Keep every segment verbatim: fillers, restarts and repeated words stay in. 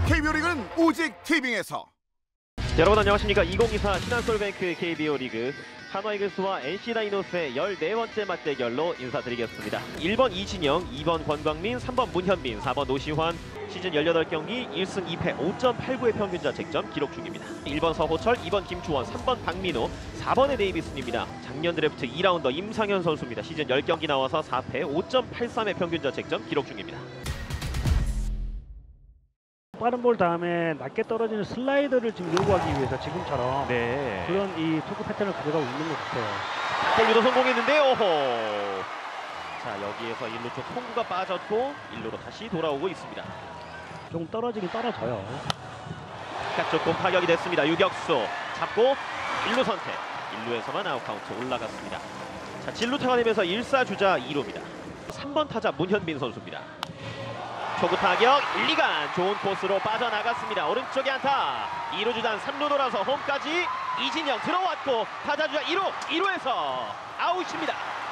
케이비오 리그는 오직 티빙에서. 여러분 안녕하십니까. 이천이십사 신한솔뱅크 케이비오 리그 한화이글스와 엔씨 다이노스의 열네 번째 맞대결로 인사드리겠습니다. 일 번 이진영, 이 번 권광민, 삼 번 문현빈, 사 번 노시환. 시즌 열여덟 경기 일 승 이 패 오 점 팔구의 평균 자책점 기록 중입니다. 일 번 서호철, 이 번 김주원, 삼 번 박민호, 사 번의 데이비슨입니다. 작년 드래프트 이 라운더 임상현 선수입니다. 시즌 십 경기 나와서 사 패 오 점 팔삼의 평균 자책점 기록 중입니다. 빠른 볼 다음에 낮게 떨어지는 슬라이더를 지금 요구하기 위해서 지금처럼 네. 그런 이 투구 패턴을 가져가고 있는 것 같아요. 볼류도 성공했는데요. 오호. 자, 여기에서 일 루 쪽 송구가 빠졌고 일 루로 다시 돌아오고 있습니다. 조금 떨어지긴 떨어져요. 딱 조금 타격이 됐습니다. 유격수 잡고 일 루 선택. 일 루에서만 아웃 카운트 올라갔습니다. 자, 진루타가 되면서 일 사 주자 이 루입니다. 삼 번 타자 문현빈 선수입니다. 초구 타격 일, 이간 좋은 코스로 빠져나갔습니다. 오른쪽에 안타. 이 루 주단 삼 루 돌아서 홈까지 이진영 들어왔고 타자 주자 이 루, 이 루에서 아웃입니다.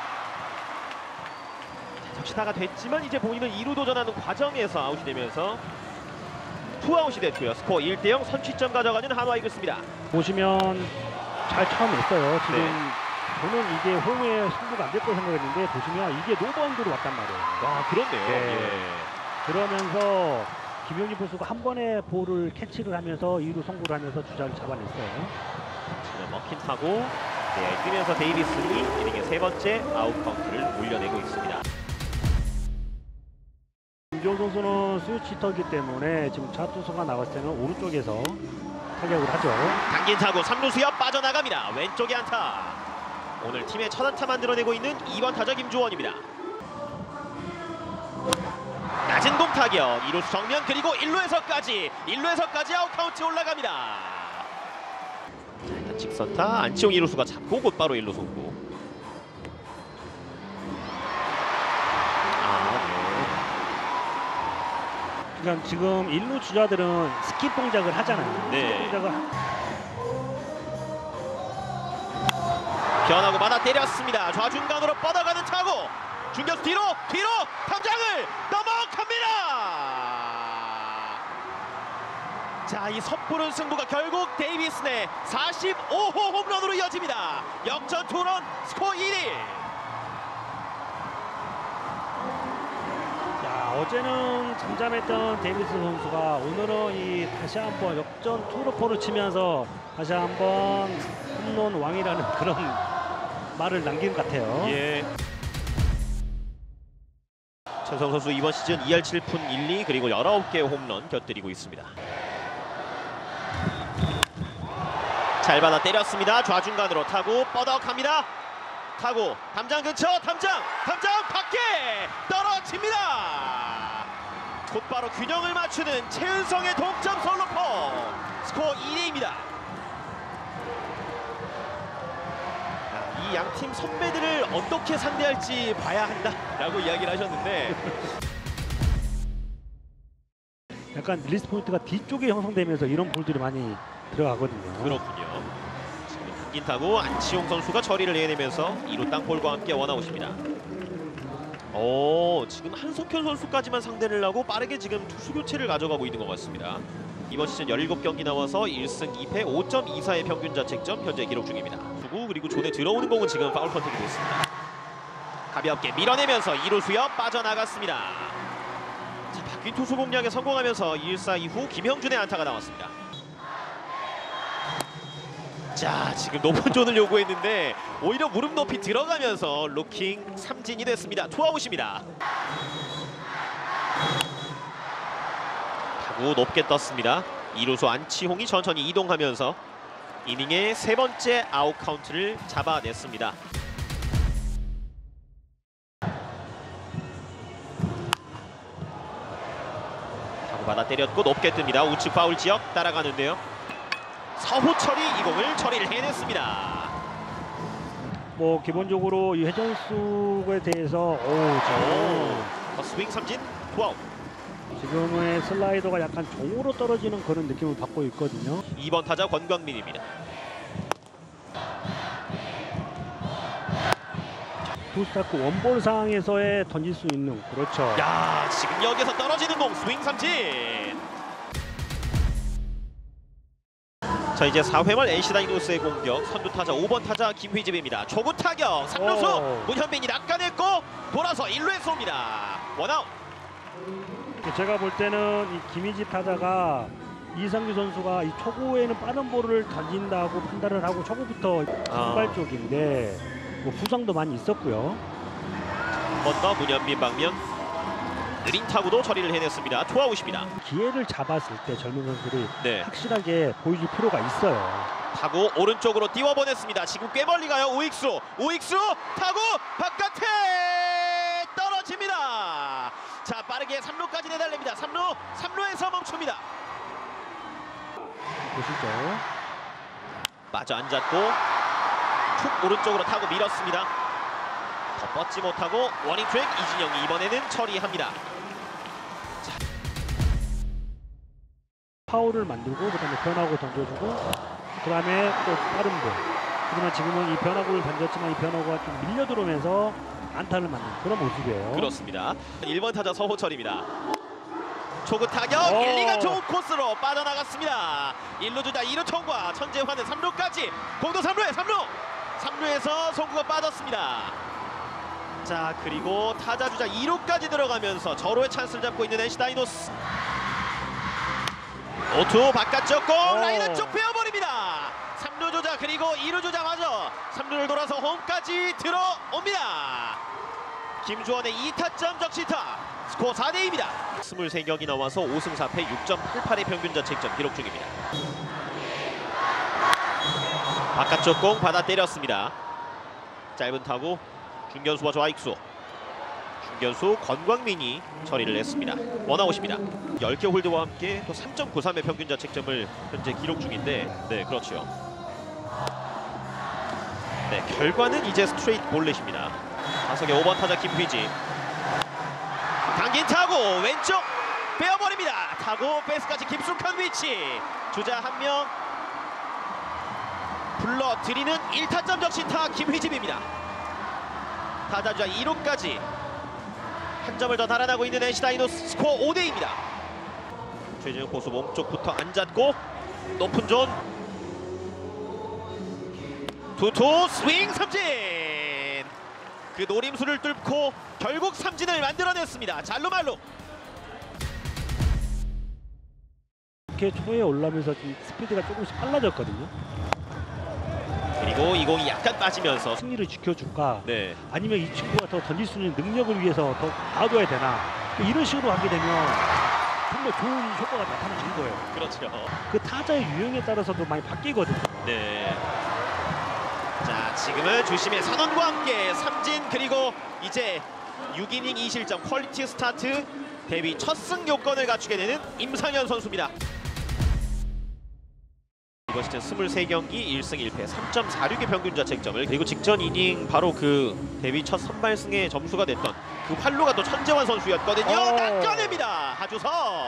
적시타가 됐지만 이제 본인은 이 루 도전하는 과정에서 아웃이 되면서 투아웃이 됐고요. 스코어 일 대 영 선취점 가져가는 한화이글스입니다. 보시면 잘 처음 했어요. 지금 네. 저는 이게 홈에 승부가 안 될 거 생각했는데 보시면 이게 노바운드로 왔단 말이에요. 아, 그렇네요. 네. 예. 그러면서 김용진 포수가 한 번에 볼을 캐치를 하면서 이 루 송구를 하면서 주자를 잡아냈어요. 지금 먹힌 타고 네, 뛰면서 데이비슨이 이닝의 세 번째 아웃 카운트를 올려내고 있습니다. 김주원 선수는 스위치터이기 때문에 지금 좌투수가 나갔을 때는 오른쪽에서 타격을 하죠. 당긴 타구 삼 루 수엽 빠져나갑니다. 왼쪽에 안타. 오늘 팀의 첫 안타 만들어내고 있는 이 번 타자 김주원입니다. 낮은 공 타격 이 루수 정면 그리고 일 루에서까지 일 루에서까지 아웃 카운트 올라갑니다. 자, 일단 직선타 안치홍 이 루수가 잡고 곧바로 일 루 송구. 그러니까 지금 일 루 주자들은 스킵 동작을 하잖아요. 네. 스킵 동작을 변하고 받아 때렸습니다. 좌중간으로 뻗어가는 타구. 중견수 뒤로 뒤로 탐장을 넘어갑니다. 자, 이 섣부른 승부가 결국 데이비슨의 사십오 호 홈런으로 이어집니다. 역전 투런 스코어 일 일. 자, 어제는 잠잠했던 데이비스 선수가 오늘은 이 다시 한번 역전 투러포를 치면서 다시 한번 홈런 왕이라는 그런 말을 남긴 것 같아요. 예. 최성 선수 이번 시즌 이 할 칠 푼 일 리 그리고 열아홉 개의 홈런 곁들이고 있습니다. 잘 받아 때렸습니다. 좌중간으로 타구 뻗어갑니다. 타구 담장 근처 담장 담장 밖에 떨어집니다. 곧바로 균형을 맞추는 최은성의 동점 솔로포. 스코어 이 대 이입니다. 이 양팀 선배들을 어떻게 상대할지 봐야 한다라고 이야기를 하셨는데 약간 릴리스 포인트가 뒤쪽에 형성되면서 이런 볼들이 많이 들어가거든요. 그렇군요. 지금 당긴 타고 안치홍 선수가 처리를 해내면서 이 루 땅볼과 함께 원아웃입니다. 오, 지금 한석현 선수까지만 상대를 하고 빠르게 지금 투수 교체를 가져가고 있는 것 같습니다. 이번 시즌 열일곱 경기 나와서 일 승 이 패 오 점 이사의 평균 자책점 현재 기록 중입니다. 투구 그리고 존에 들어오는 공은 지금 파울 컨택이 됐습니다. 가볍게 밀어내면서 이 루 수엽 빠져나갔습니다. 자, 바뀐 투수 공략에 성공하면서 일 사 이후 김형준의 안타가 나왔습니다. 자, 지금 높은 존을 요구했는데 오히려 무릎 높이 들어가면서 루킹 삼진이 됐습니다. 투아웃입니다. 타구 높게 떴습니다. 이 루수 안치홍이 천천히 이동하면서 이닝의 세 번째 아웃 카운트를 잡아냈습니다. 타구 받아 때렸고 높게 뜹니다. 우측 파울 지역 따라가는데요. 서호철이 이 공을 처리를 해냈습니다. 뭐 기본적으로 이 회전수에 대해서 오, 오, 스윙 삼진 투아웃. 지금의 슬라이더가 약간 종으로 떨어지는 그런 느낌을 받고 있거든요. 이 번 타자 권광민입니다. 투스타크 원볼 상황에서의 던질 수 있는 그렇죠. 야, 지금 여기서 떨어지는 공 스윙 삼진. 자, 이제 사 회 말 엔씨 다이노스의 공격. 선두 타자 오 번 타자 김휘집입니다. 초구 타격 삼 루수 오. 문현빈이 낚아냈고 돌아서 일 루에 쏩니다. 원아웃. 제가 볼 때는 이 김희집 타자가 이상규 선수가 이 초구에는 빠른 볼을 던진다고 판단을 하고 초구부터 선발 쪽인데 뭐 부상도 많이 있었고요. 한 번 더 문현빈 방면 느린 타구도 처리를 해냈습니다. 투아웃입니다. 기회를 잡았을 때 젊은 선수들이 네. 확실하게 보여줄 필요가 있어요. 타구 오른쪽으로 띄워보냈습니다. 지금 꽤 멀리 가요. 우익수 우익수 타구 바깥에 떨어집니다. 자, 빠르게 삼 루까지 내달립니다. 삼 루 삼 루에서 멈춥니다. 보시죠. 마저 앉았고 툭 오른쪽으로 타고 밀었습니다. 더 뻗지 못하고 워닝 트랙 이진영이 이번에는 처리합니다. 파울을 만들고 그다음에 변화구 던져주고 그다음에 또 빠른 볼. 하지만 지금은 이 변화구를 던졌지만 이 변화구가 좀 밀려 들어오면서 안타를 맞는 그런 모습이에요. 그렇습니다. 일 번 타자 서호철입니다. 초구 타격 오. 일, 이가 좋은 코스로 빠져나갔습니다. 일 루 주자 이 루 통과. 천재환은 삼 루까지 공도 삼 루에 삼 루 삼 루에서 송구가 빠졌습니다. 자, 그리고 타자 주자 이 루까지 들어가면서 절호의 찬스를 잡고 있는 엔씨 다이노스. 오 투 바깥쪽 공 오. 라인은 쪽 베어버립니다. 삼 루 주자 그리고 이 루 주자 마저 삼 루를 돌아서 홈까지 들어옵니다. 김주원의 이 타점 적시타. 스코어 사 대 이입니다. 이십삼 경기 나와서 오 승 사 패 육 점 팔팔의 평균 자책점 기록 중입니다. 바깥쪽 공 받아 때렸습니다. 짧은 타구 중견수와 좌익수. 중견수 권광민이 처리를 했습니다. 원아웃입니다. 열 개 홀드와 함께 또 삼 점 구삼의 평균 자책점을 현재 기록 중인데, 네, 그렇죠. 네, 결과는 이제 스트레이트 볼넷입니다. 타석의 오 번 타자 김휘지. 당긴 타구 왼쪽 빼어버립니다. 타구 베이스까지 깊숙한 위치. 주자 한 명 불러들이는 일 타점 적시타 김휘집입니다. 타자 주자 이 루까지 한 점을 더 달아나고 있는 엔씨 다이노스. 스코어 오 대 이입니다. 최재형 포수 몸쪽부터 앉았고 높은 존 투투 스윙 삼진. 그 노림수를 뚫고 결국 삼진을 만들어냈습니다. 잘루말루. 이렇게 초에 올라오면서 좀 스피드가 조금씩 빨라졌거든요. 그리고 이 공이 약간 빠지면서 승리를 지켜줄까? 네, 아니면 이 친구가 더 던질 수 있는 능력을 위해서 더 놔둬야 되나? 이런 식으로 하게 되면 정말 좋은 효과가 나타나는 거예요. 그렇죠. 그 타자의 유형에 따라서도 많이 바뀌거든요. 네. 자, 지금은 주심의 선언과 함께 삼진 그리고 이제 육 이닝 이 실점 퀄리티 스타트 데뷔 첫 승 요건을 갖추게 되는 임상현 선수입니다. 이번 시즌 이십삼 경기 일 승 일 패 삼 점 사육의 평균 자책점을, 그리고 직전 이닝 바로 그 데뷔 첫 선발승의 점수가 됐던 그 활로가 또 천재환 선수였거든요. 오. 낚아냅니다. 하주석.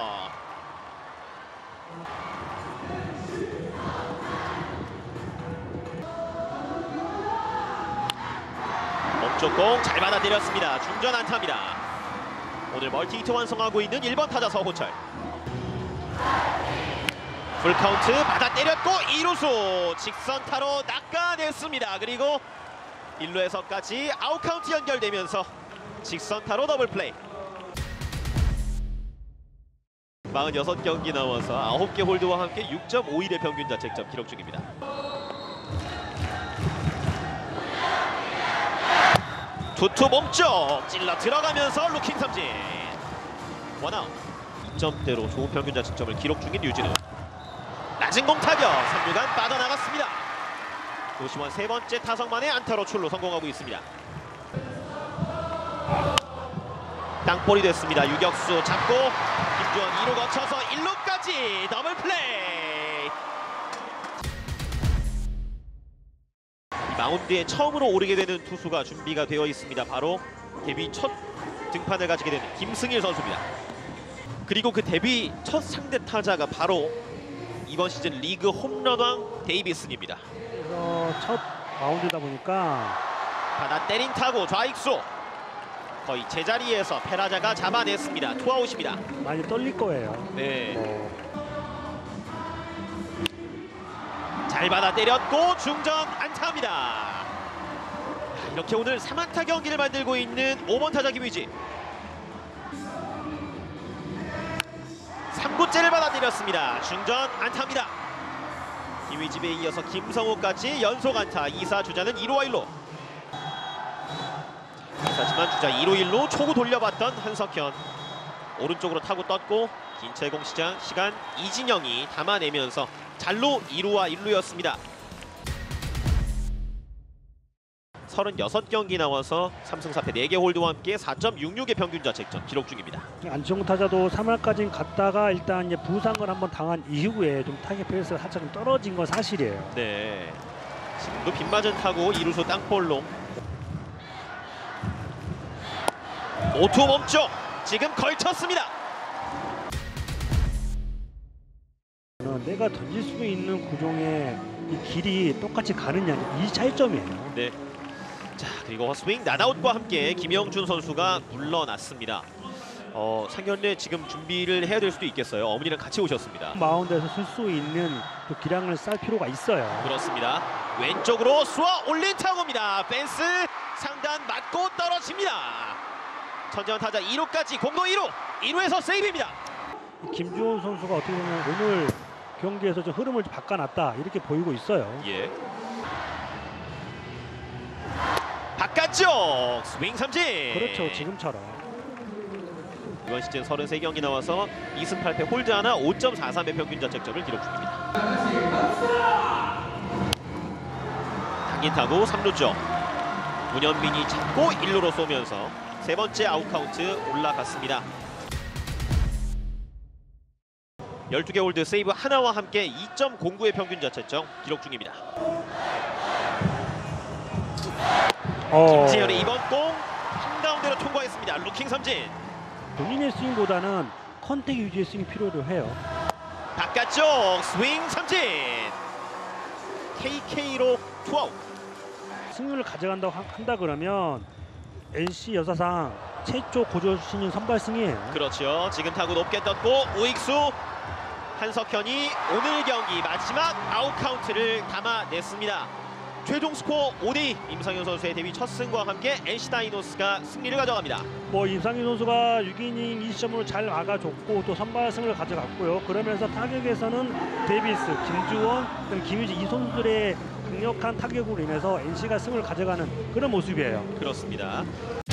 멈쪽 공 잘 받아들였습니다. 중전 안타입니다. 오늘 멀티히트 완성하고 있는 일 번 타자 서호철. 풀카운트 받아 때렸고 이 루수 직선타로 낚아냈습니다. 그리고 일 루에서까지 아웃카운트 연결되면서 직선타로 더블플레이. 사십육 경기 나와서 아홉 개 홀드와 함께 육 점 오일의 평균 자책점 기록 중입니다. 투투 몸쪽 찔러 들어가면서 루킹 삼진. 원아웃. 이 점대로 좋은 평균 자책점을 기록 중인 류진우. 낮은 공 타격 삼 루간 빠져나갔습니다. 노시원 세 번째 타석만에 안타로 출루 성공하고 있습니다. 땅볼이 됐습니다. 유격수 잡고 김주원 이 루 거쳐서 일 루까지 더블 플레이. 이 마운드에 처음으로 오르게 되는 투수가 준비가 되어 있습니다. 바로 데뷔 첫 등판을 가지게 되는 김승일 선수입니다. 그리고 그 데뷔 첫 상대 타자가 바로 이번 시즌 리그 홈런왕 데이비슨입니다. 그래서 첫 마운드다 보니까 받아 때린 타구 좌익수 거의 제자리에서 페라자가 잡아냈습니다. 투아웃입니다. 많이 떨릴 거예요. 네. 뭐 잘 받아 때렸고 중전 안타입니다. 이렇게 오늘 삼 안타 경기를 만들고 있는 오 번 타자 김휘지. 삼 구째를 받아 때렸습니다. 중전 안타입니다. 김휘집에 이어서 김성우까지 연속 안타. 이 사 주자는 일 루와 일 루. 하지만 주자 일 루 일 루 초구 돌려봤던 한석현. 오른쪽으로 타고 떴고 김채공 시장 시간 이진영이 담아내면서 잘루 이 루와 일 루였습니다. 서른여섯 경기 나와서 삼 승 사 패 네 개 홀드와 함께 사 점 육육의 평균 자책점 기록 중입니다. 안치홍 타자도 삼 할까지 갔다가 일단 이제 부상을 한번 당한 이후에 좀 타겟 페이스가 살짝 좀 떨어진 건 사실이에요. 네. 지금도 빗맞은 타고 이 루수 땅볼로. 오 투 멈춰. 지금 걸쳤습니다. 내가 던질 수 있는 구종의 이 길이 똑같이 가느냐 이 차이점이에요. 네. 자, 그리고 스윙 나다웃과 함께 김영준 선수가 물러났습니다. 어, 상견례 지금 준비를 해야 될 수도 있겠어요. 어머니랑 같이 오셨습니다. 마운드에서 쓸 수 있는 그 기량을 쌓을 필요가 있어요. 그렇습니다. 왼쪽으로 쏘아 올린 타구입니다. 펜스 상단 맞고 떨어집니다. 천재원 타자 이 루까지 공도 이 루. 이 루에서 세이브입니다. 김주원 선수가 어떻게 보면 오늘 경기에서 좀 흐름을 바꿔놨다 이렇게 보이고 있어요. 예. 바깥쪽 스윙 삼진. 그렇죠, 지금처럼. 이번 시즌 서른세 경기 나와서 이 승 팔 패 홀드 하나 오 점 사삼의 평균 자책점을 기록 중입니다. 당긴 타구 삼 루 쪽. 문현민이 잡고 일 루로 쏘면서 세 번째 아웃 카운트 올라갔습니다. 열두 개 홀드 세이브 하나와 함께 이 점 공구의 평균 자책점 기록 중입니다. 어... 김지현의 이번 공 한가운데로 통과했습니다. 루킹 삼진. 본인의 스윙보다는 컨택 유지의 스윙이 필요로 해요. 바깥쪽 스윙 삼진. 케이케이로 투아웃. 승률을 가져간다고 하- 한다 그러면 엔씨 여사상 최초 고조 신인 선발승이에요. 그렇죠. 지금 타구 높게 떴고 우익수 한석현이 오늘 경기 마지막 아웃 카운트를 담아냈습니다. 최종 스코어 오 대 이. 임상현 선수의 데뷔 첫 승과 함께 엔씨 다이노스가 승리를 가져갑니다. 뭐 임상희 선수가 육 이닝 이 시점으로 잘 막아줬고 또 선발승을 가져갔고요. 그러면서 타격에서는 데이비스, 김주원, 그리고 김유지 이 선수들의 강력한 타격으로 인해서 엔씨가 승을 가져가는 그런 모습이에요. 그렇습니다.